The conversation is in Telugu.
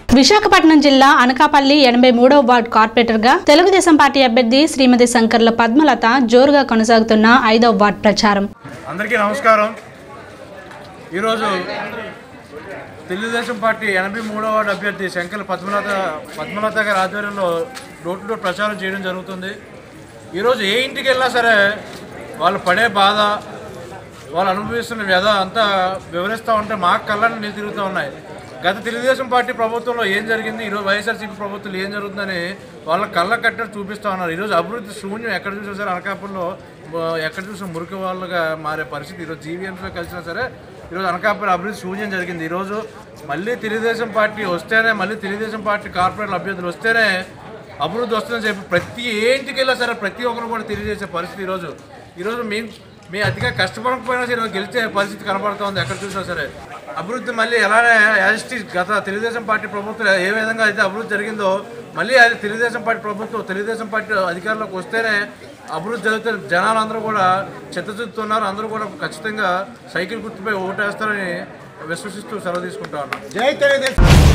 విశాఖపట్నం జిల్లా అనకాపల్లి 83వ వార్డు కార్పొరేటర్గా తెలుగుదేశం పార్టీ అభ్యర్థి శ్రీమతి శంకర్ల పద్మలత జోరుగా కొనసాగుతున్న 5వ వార్డు ప్రచారం. అందరికీ నమస్కారం. ఈరోజు తెలుగుదేశం పార్టీ 83వ వార్డు అభ్యర్థి శంకర్ల పద్మలత గారి ఆధ్వర్యంలో డోర్ టు డోర్ ప్రచారం చేయడం జరుగుతుంది. ఈరోజు ఏ ఇంటికి వెళ్ళినా సరే వాళ్ళు పడే బాధ, వాళ్ళు అనుభవిస్తున్న వ్యధ అంతా వివరిస్తూ ఉంటే మా కళ్ళని నీళ్ళు తిరుగుతూ ఉన్నాయి. గత తెలుగుదేశం పార్టీ ప్రభుత్వంలో ఏం జరిగింది, ఈరోజు వైఎస్ఆర్సీపీ ప్రభుత్వంలో ఏం జరుగుతుందని వాళ్ళ కళ్ళ కట్టడి చూపిస్తూ ఉన్నారు. ఈరోజు అభివృద్ధి శూన్యం. ఎక్కడ చూసినా సరే అనకాపల్లిలో ఎక్కడ చూసినా మురికి వాళ్ళుగా మారే పరిస్థితి. ఈరోజు జీవీఎంసీలో కలిసినా సరే ఈరోజు అనకాపల్లి అభివృద్ధి శూన్యం జరిగింది. ఈరోజు మళ్ళీ తెలుగుదేశం పార్టీ వస్తేనే, మళ్ళీ తెలుగుదేశం పార్టీ కార్పొరేట్ అభ్యర్థులు వస్తేనే అభివృద్ధి వస్తుందని చెప్పి ప్రతి ఏ ఇంటికి వెళ్ళా సరే ప్రతి ఒక్కరు కూడా తెలియజేసే పరిస్థితి. ఈరోజు మేము అతిగా కష్టపడకపోయినా సరే ఈరోజు గెలిచే పరిస్థితి కనబడుతుంది. ఎక్కడ చూసినా సరే అభివృద్ధి మళ్ళీ ఎలానే యాజిస్టిక్ గత తెలుగుదేశం పార్టీ ప్రభుత్వం ఏ విధంగా అయితే అభివృద్ధి జరిగిందో మళ్ళీ అది తెలుగుదేశం పార్టీ ప్రభుత్వం, తెలుగుదేశం పార్టీ అధికారంలోకి వస్తేనే అభివృద్ధి జరిగితే జనాలందరూ కూడా చిత్తశుద్ధున్నారు. అందరూ కూడా ఖచ్చితంగా సైకిల్ గుర్తుపై ఓటేస్తారని విశ్వసిస్తూ సెలవు తీసుకుంటా ఉన్నాం. జై తెలుగుదేశం.